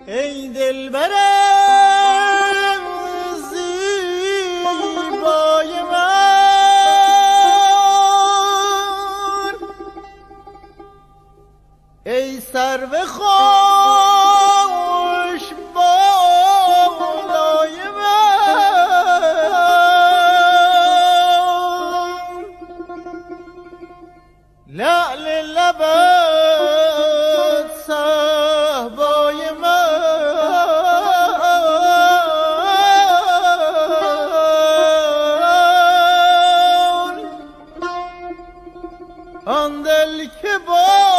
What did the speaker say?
ای دلبر زیبای من، ای سرو خوش بالای من، لعل لبت صهبای من، آن دل که با